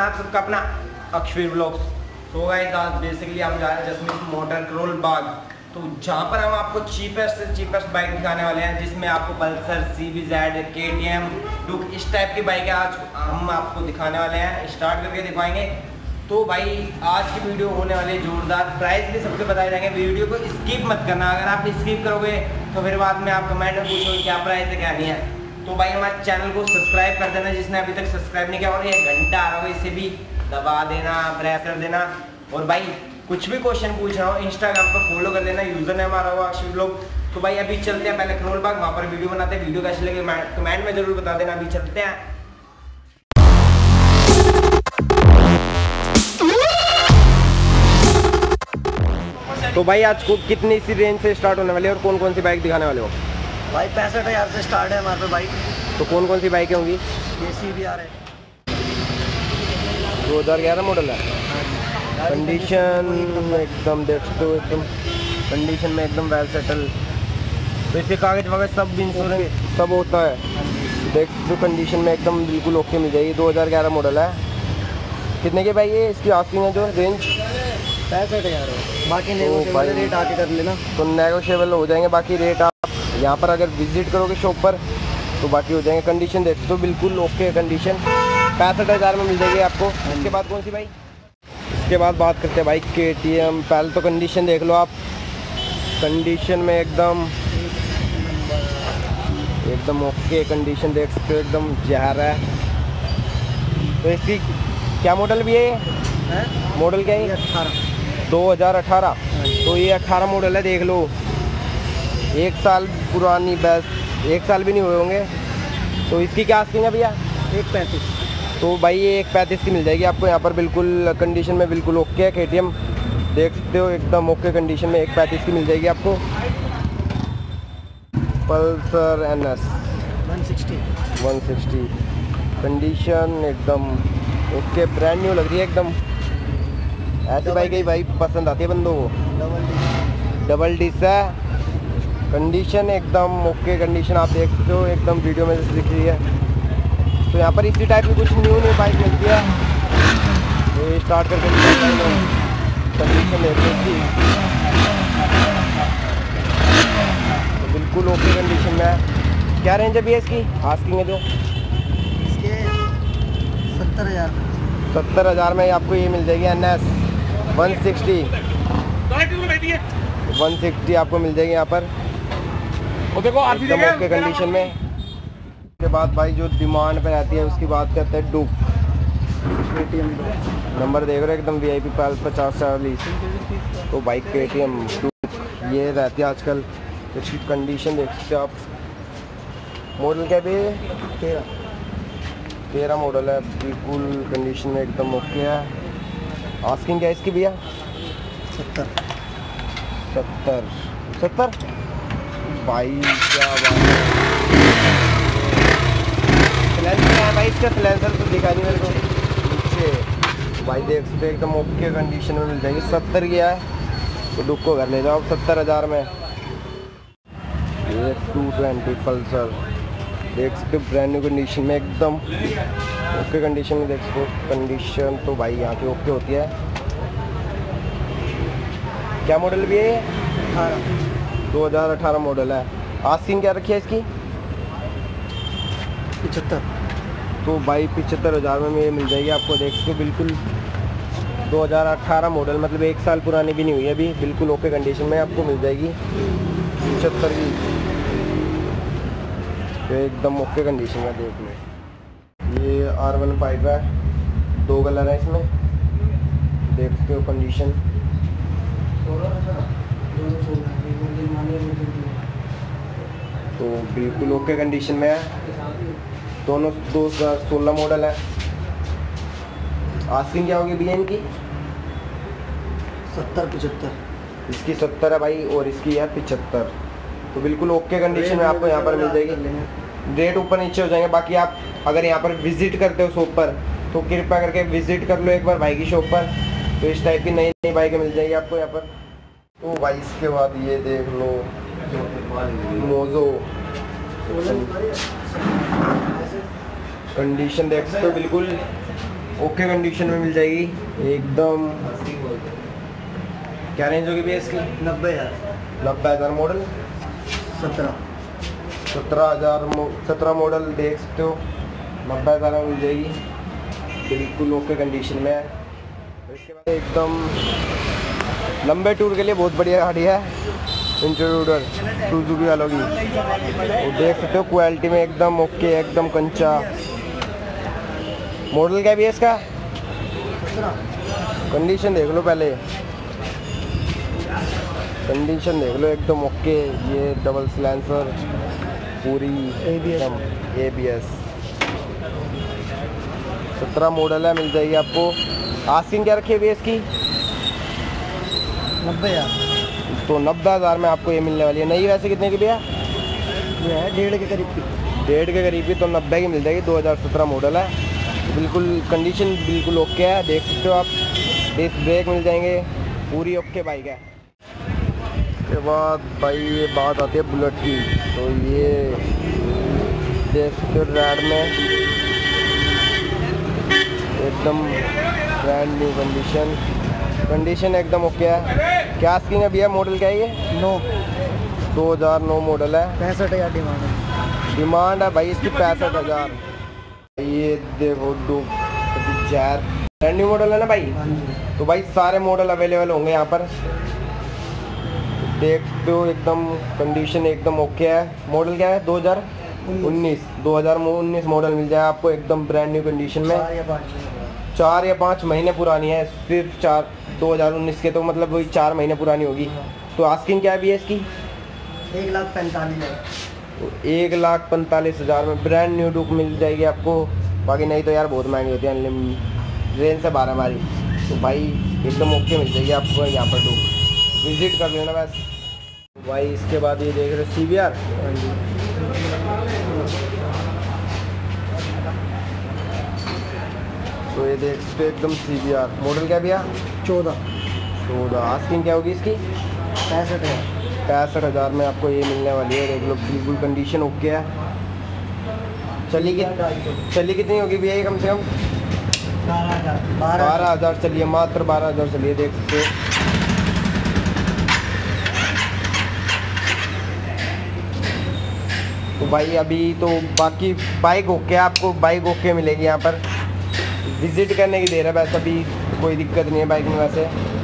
मैं आप सबका अपना अक्षवीर ब्लॉग्स। तो गाइस आज बेसिकली हम जा रहे हैं जसमीत मोटर करोल बाग, तो जहाँ पर हम आपको चीपेस्ट से चीपेस्ट बाइक दिखाने वाले हैं, जिसमें आपको पल्सर, CBZ, KTM, डुक इस टाइप की बाइक आज हम आपको दिखाने वाले हैं, स्टार्ट करके दिखाएंगे। तो भाई आज की वीडियो होने वाली है जोरदार, प्राइस भी सबके बताए जाएंगे। वीडियो को स्किप मत करना, अगर आप स्किप करोगे तो फिर बाद में आप कमेंट में पूछोगे क्या प्राइस है क्या नहीं है। तो भाई हमारे चैनल को सब्सक्राइब कर देना जिसने अभी तक सब्सक्राइब नहीं किया, और ये घंटा आ रहा है इसे भी दबा देना, प्रेस कर देना। और भाई कुछ भी क्वेश्चन पूछ रहा हूँ इंस्टाग्राम पर फॉलो कर लेना, यूजर नेम हमारा हुआ अक्षवीर ब्लॉग। तो भाई अभी चलते हैं पहले करोल बाग, वहाँ पर वीडियो बनाते हैं। वीडियो कैसे लगे कमेंट में जरूर बता देना। अभी चलते हैं। तो भाई आज को कितनी सी रेंज से स्टार्ट होने वाली है और कौन कौन सी बाइक दिखाने वाले हो? भाई 65,000 से स्टार्ट है हमारे पे बाइक। तो कौन कौन सी बाइकें होंगी? ये CBR है, 2011 मॉडल है। कंडीशन एकदम देख सकते हो, एकदम कंडीशन में एकदम वेल सेटल। तो इसके कागज वगैरह सब इंश्योरेंस सब होता है, देख सकते हो कंडीशन में एकदम बिल्कुल ओके मिल जाएगी। 2011 मॉडल है। कितने के भाई ये इसकी आस्किंग है जो रेंज? 65,000 है। बाकी नेगोशिएबल रेट आके कर लेना। तो नेगोशिएबल हो जाएंगे बाकी रेट। आप यहाँ पर अगर विजिट करोगे शॉप पर तो बाकी हो जाएंगे। कंडीशन देख सकते हो बिल्कुल ओके कंडीशन, 65,000 में मिल जाएगी आपको। इसके बाद कौन सी भाई? इसके बाद बात करते हैं भाई KTM। पहले तो कंडीशन देख लो आप, कंडीशन में एकदम ओके कंडीशन देख सकते हो, एकदम जहर है। तो इसकी क्या मॉडल भी है? मॉडल क्या है? 2018। तो ये 18 मॉडल है, देख लो। 1 साल पुरानी, बस 1 साल भी नहीं हुए होंगे। तो इसकी क्या आस्किंग है भैया? 135। तो भाई ये 135 की मिल जाएगी आपको यहाँ पर, बिल्कुल कंडीशन में बिल्कुल ओके है। KTM देख सकते हो एकदम ओके कंडीशन में 135 की मिल जाएगी आपको। पल्सर NS 160 कंडीशन एकदम ओके, ब्रांड न्यू लग रही है एकदम। ऐसी बाइक ही भाई पसंद आती है बंदों को। डबल डिस है, कंडीशन एकदम ओके कंडीशन आप देख सकते हो, एकदम वीडियो में जैसे दिख रही है। तो यहाँ पर इसी टाइप की कुछ न्यू बाइक मिलती है। तो स्टार्ट करके कंडीशन देख लो, तो बिल्कुल ओके कंडीशन में है। क्या रेंज है भैया इसकी आस्किंग है जो? इसके 70,000। 70,000 में आपको ये मिल जाएगी NS 160 आपको मिल जाएगी यहाँ पर एकदम ओके कंडीशन में। उसके बाद भाई जो डिमांड पे रहती है उसकी बात करते हैं डुक। नंबर देख रहे हो एकदम VIP 50-40। तो बाइक KTM डुक ये रहती है आजकल। इसकी कंडीशन देख सकते हो आप। मॉडल क्या भी? 13 मॉडल है, बिल्कुल कंडीशन में एकदम ओके है। आस्किंग क्या है इसकी भैया? 70 भाई क्या बात है। सिलेंसर है भाई इसका, सिलेंसर तो दिखा नहीं मेरे को नीचे। भाई देख सकते एकदम ओके कंडीशन में मिल जाएगी। 70 की है तो डुक को घर ले जाओ 70,000 में। ये 220 पल्सर देख सकते हो ब्रांड न्यू कंडीशन में एकदम ओके कंडीशन में देख सकते हो। कंडीशन तो भाई यहाँ की ओके होती है। क्या मॉडल भी है? 2018 मॉडल है। आस्किंग क्या रखी है इसकी? 75। तो भाई 75,000 में ये मिल जाएगी आपको। देख सकते हो बिल्कुल 2018 मॉडल, मतलब 1 साल पुरानी भी नहीं हुई है अभी, बिल्कुल ओके कंडीशन में आपको मिल जाएगी 75 की। तो एकदम ओके कंडीशन में देख लो। ये R15 है, 2 कलर है इसमें, देख सकते हो कंडीशन। तो बिल्कुल ओके कंडीशन में है। दोनों 2016 मॉडल है। आस्किंग क्या होगी भैया इनकी? 70-75। इसकी 70 है भाई और इसकी है 75। तो बिल्कुल ओके कंडीशन में आपको यहाँ पर मिल जाएगी। रेट ऊपर नीचे हो जाएंगे। बाकी आप अगर यहाँ पर विजिट करते हो शॉप पर तो कृपया करके विजिट कर लो एक बार भाई की शॉप पर। तो इस टाइप की नई बाइकें मिल जाएगी आपको यहाँ पर। तो भाई इसके बाद ये देख लो मोजो, कंडीशन देख सकते हो बिल्कुल ओके कंडीशन में मिल जाएगी एकदम। क्या रेंज होगी भैया इसकी? 90,000 मॉडल। 17 मॉडल देख सकते हो, 90,000 में मिल जाएगी, बिल्कुल ओके कंडीशन में है। इसके बाद एकदम लंबे टूर के लिए बहुत बढ़िया गाड़ी है इंट्रूडर सुजुकी वालों की। तो देख सकते हो क्वालिटी में एकदम ओके, एकदम कंचा। मॉडल क्या भी है इसका? कंडीशन देख लो पहले, कंडीशन देख लो एकदम ओके। ये डबल सिलेंसर, पूरी एकदम ABS। 17 मॉडल है, मिल जाएगी आपको। आस्किंग क्या रखी है भैया इसकी? 90,000। तो 90,000 में आपको ये मिलने वाली है। नहीं वैसे कितने की भैया? ये है 1.5 के करीब की। 1.5 के करीब की, तो 90 की मिल जाएगी। 2017 मॉडल है, बिल्कुल कंडीशन बिल्कुल ओके है, देख सकते हो आप। डिस्क ब्रेक मिल जाएंगे, पूरी ओके बाइक है। उसके बाद भाई ये बात आती है बुलेट की। तो ये देख सकते हो रेड में एकदम ब्रांड न्यू कंडीशन एकदम ओके है। क्या आस्किंग है भैया? मॉडल क्या है ये? 2009 मॉडल है। 65,000 डिमांड है भाई इसकी 65,000। ये देखो ब्रांड न्यू मॉडल है ना भाई। तो भाई सारे मॉडल अवेलेबल होंगे यहाँ पर, देख सकते हो एकदम कंडीशन एकदम ओके है। मॉडल क्या है? 2019 मॉडल मिल जाए आपको एकदम ब्रांड न्यू कंडीशन में। 4 या 5 महीने पुरानी है, सिर्फ 2019 के, तो मतलब वही 4 महीने पुरानी होगी। तो आस्किंग क्या भी है इसकी? 1,45,000 में ब्रांड न्यू डुक मिल जाएगी आपको। बाकी नहीं तो यार बहुत महंगी होती है, रेंज से 12 हमारी। तो भाई एकदम ओके मिल जाएगी आपको यहाँ पर डुक, विजिट कर लेना बस भाई। इसके बाद ये देख रहे CBR। तो ये देख सकते एकदम CBR। मॉडल क्या भैया? 14। आस्किंग क्या होगी इसकी? 65,000 में आपको ये मिलने वाली है। देख लो बिल्कुल कंडीशन ओके है। चली कितनी होगी भैया ये? कम से कम 12,000 चलिए, मात्र 12,000 चलिए, देख सकते हो। तो भाई अभी तो बाकी बाइक ओके, आपको बाइक ओके मिलेगी यहाँ पर। विजिट करने की देर है, वैसे अभी कोई दिक्कत नहीं है बाइक में वैसे।